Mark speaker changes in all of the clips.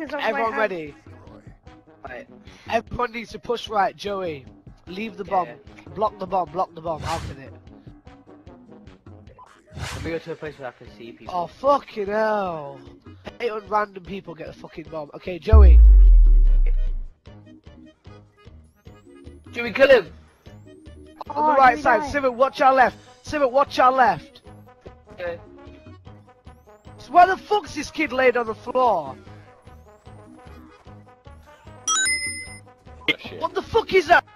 Speaker 1: off my
Speaker 2: everyone
Speaker 1: hand.
Speaker 2: ready?
Speaker 3: Right.
Speaker 2: Everyone needs to push right. Joey, leave the bomb. Block the bomb. Block the bomb. Out in it.
Speaker 3: Let me go to a place where I can see people.
Speaker 2: Oh fucking hell! I hate when random people get a fucking bomb. Okay, Joey.
Speaker 3: Should we kill him?
Speaker 2: On the right side. Simon, watch our left. Simon, watch our left.
Speaker 3: Okay.
Speaker 2: So why the fuck's this kid laid on the floor? What the fuck is that?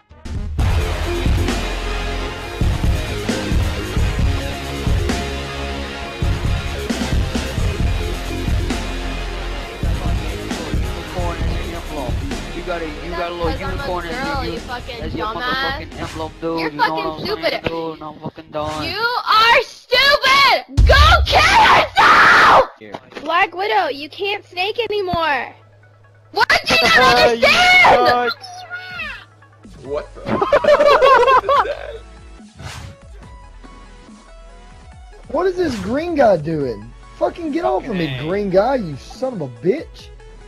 Speaker 3: You got a little unicorn
Speaker 4: girl,
Speaker 3: in
Speaker 4: you fucking
Speaker 3: That's your
Speaker 4: dumbass.
Speaker 3: motherfucking emblem, dude.
Speaker 4: You're
Speaker 3: You know
Speaker 4: fucking
Speaker 3: what I'm
Speaker 4: stupid.
Speaker 3: saying, dude? I'm fucking done.
Speaker 4: You are stupid! Go kill yourself!
Speaker 3: Here.
Speaker 1: Black Widow, you can't snake anymore.
Speaker 4: What do you not understand?
Speaker 5: What the? What is that?
Speaker 6: What is this green guy doing? Fucking get off of me, green guy, you son of a bitch.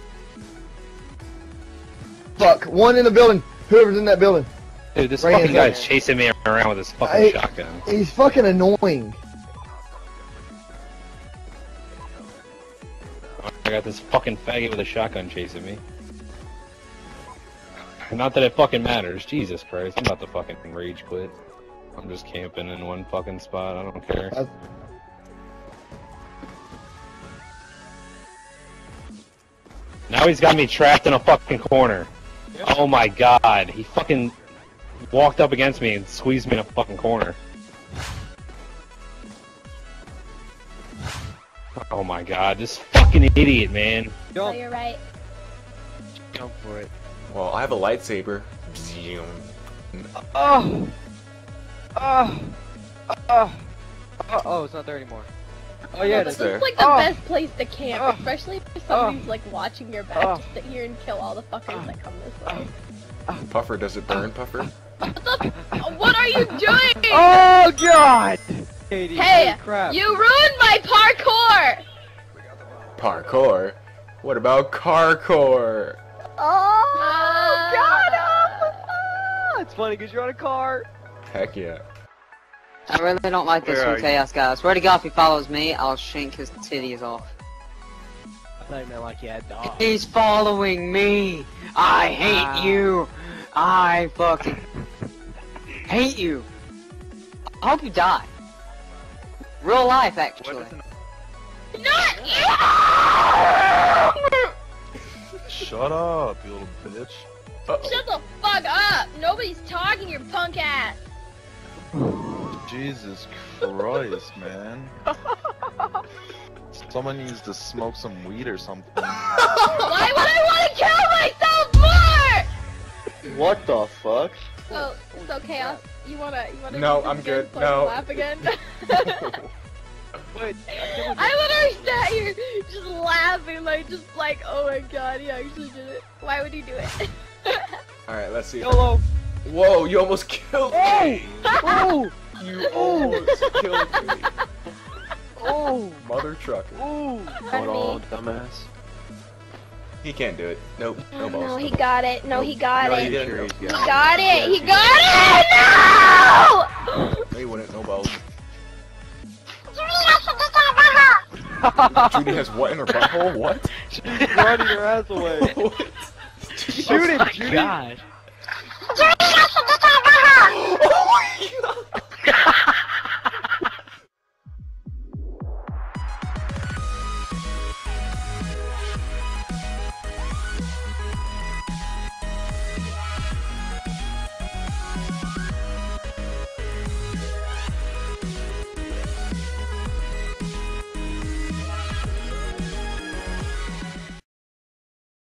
Speaker 6: Fuck, one in the building. Whoever's in that building.
Speaker 7: Dude, this
Speaker 6: Right
Speaker 7: fucking
Speaker 6: inside.
Speaker 7: guy's chasing me around with his fucking
Speaker 6: Hey,
Speaker 7: shotgun.
Speaker 6: He's fucking annoying.
Speaker 7: I got this fucking faggot with a shotgun chasing me. Not that it fucking matters. Jesus Christ, I'm about to fucking rage quit. I'm just camping in one fucking spot. I don't care. Now he's got me trapped in a fucking corner. Oh my god, he fucking walked up against me and squeezed me in a fucking corner. Oh my god, this fucking idiot, man.
Speaker 1: Oh, you're right.
Speaker 2: Jump for it.
Speaker 5: Well, I have a lightsaber.
Speaker 3: Oh! Oh! Oh! Oh, it's not there anymore. Oh yeah,
Speaker 5: That's
Speaker 3: it's
Speaker 5: there.
Speaker 1: It's like the
Speaker 2: Oh.
Speaker 1: best place to camp,
Speaker 2: Oh.
Speaker 1: especially if somebody's like watching your back.
Speaker 2: Oh.
Speaker 1: Just sit here and kill all the fuckers that come this way.
Speaker 5: Puffer, does it burn, Puffer?
Speaker 1: What are you doing?
Speaker 2: Oh god!
Speaker 3: Katie,
Speaker 1: Hey,
Speaker 3: holy crap.
Speaker 1: you ruined my parkour!
Speaker 5: Parkour? What about carcore?
Speaker 1: Oh, got him!
Speaker 3: Ah, it's funny because you're on a car.
Speaker 5: Heck yeah.
Speaker 8: I really don't like this
Speaker 2: Where
Speaker 8: from
Speaker 2: are you?
Speaker 8: Chaos, guys. Swear to God, if he follows me, I'll shank his titties off.
Speaker 2: I thought you meant like you had dogs.
Speaker 8: He's following me! I hate you! I fucking hate you! I hope you die. Real life, actually.
Speaker 1: Not you!
Speaker 9: Shut up, you little bitch.
Speaker 5: Uh-oh.
Speaker 1: Shut the fuck up! Nobody's talking, your punk ass!
Speaker 9: Jesus Christ, man. Someone needs to smoke some weed or something.
Speaker 1: Why would I want to kill myself more?
Speaker 3: What the fuck?
Speaker 1: Oh, so Chaos, you wanna
Speaker 5: No,
Speaker 1: do this
Speaker 5: I'm
Speaker 1: again
Speaker 5: good.
Speaker 1: so I
Speaker 5: No.
Speaker 1: can laugh again?
Speaker 2: Wait,
Speaker 1: I literally sat here just laughing, just like, oh my god, he actually did it. Why would he do it?
Speaker 5: Alright, let's see.
Speaker 2: YOLO!
Speaker 5: Whoa, you almost killed me!
Speaker 2: Oh!
Speaker 5: You almost killed me.
Speaker 2: Oh!
Speaker 5: Mother trucker.
Speaker 2: Oh!
Speaker 1: Hold on,
Speaker 9: dumbass.
Speaker 5: He can't do it. Nope, no balls.
Speaker 1: No, he got it. No, he got
Speaker 5: No,
Speaker 1: it.
Speaker 5: he didn't.
Speaker 9: Sure,
Speaker 1: He got it! He got it! No!
Speaker 5: No, he wouldn't. No balls. Judy has what in her butthole? What?
Speaker 3: Running your ass away.
Speaker 5: What?
Speaker 2: Shoot him, Judy!
Speaker 3: God.